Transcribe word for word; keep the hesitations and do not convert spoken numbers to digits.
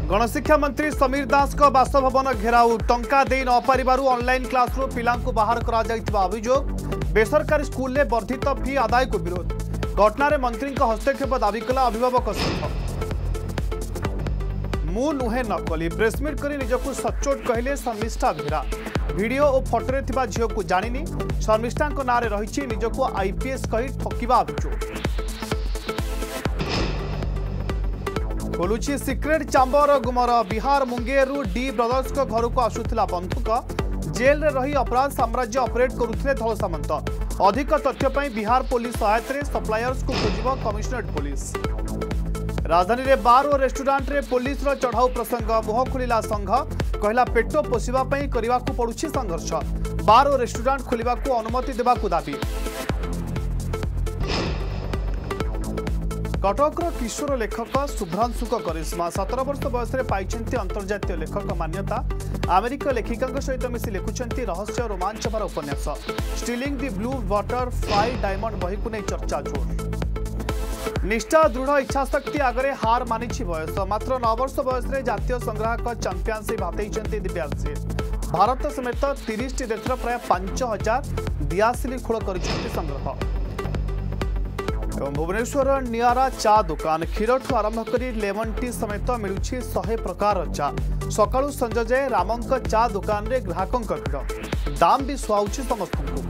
गणशिक्षा मंत्री समीर दास को बासभवन घेराउ टंका दे न पारिबारु ऑनलाइन क्लासरू पिलांकु बाहर करा जाइतिबा अभियोग बेसरकारी स्कूल में वर्धित फी आदाय को विरोध घटना मंत्री हस्तक्षेप दाबी कला अभिभावक संघ मु नुहे नकली प्रेसमिट कर निजक सचोट कहले शर्मिष्ठा बेहरा वीडियो और फोटोरे थिबा झील को जानी शर्मिष्ठा नारे रही निजक आईपीएस कही ठकिबा अभियोग खोलुची सिक्रेट चांबर गुमर बिहार मुंगेरु डी ब्रदर्स को घर को आसुला बंधुक जेल रे रही अपराध साम्राज्य ऑपरेट करुथिले धल सामंत अधिक तथ्य बिहार पुलिस सहायता सप्लायर्स को खोजिब कमिशनरेट पुलिस राजधानी रे बार और रेस्टोरेंट रे पुलिस रो चढ़ाऊ प्रसंग मुह खोलिला संघ कहला पेट पोषिबा पई करिवा को पड़ुछि संघर्ष बार और रेस्टोरेंट खोलिबा को अनुमति देबा को दाबी कटकर किशोर लेखक शुभ्रांशुक करिश्मा सतर वर्ष बयस पाई अंतर्जातीय लेखक मान्यता अमेरिक लेखिका सहित मिसी लिखुंट रहस्य रोमांचकर उपन्यास stealing the blue butterfly diamond बही को नहीं चर्चा जोर निष्ठा दृढ़ इच्छाशक्ति आगे हार मानी बयस मात्र नौ वर्ष बयस जातीय संग्राहक चैंपियनशिप हाथई दिव्यांशी भारत समेत तीस टी देश प्राय पांच हजार दियासिली खोल कर संग्रह भुवनेश्वर नियारा चा दुकान क्षीर ठू आरंभ कर लेमन टी समेत मिलूची शहे प्रकार चा सकाळु संज जाए रामंक चा दुकान रे ग्राहकों भीड़ दाम भी सुहाउछि समस्त।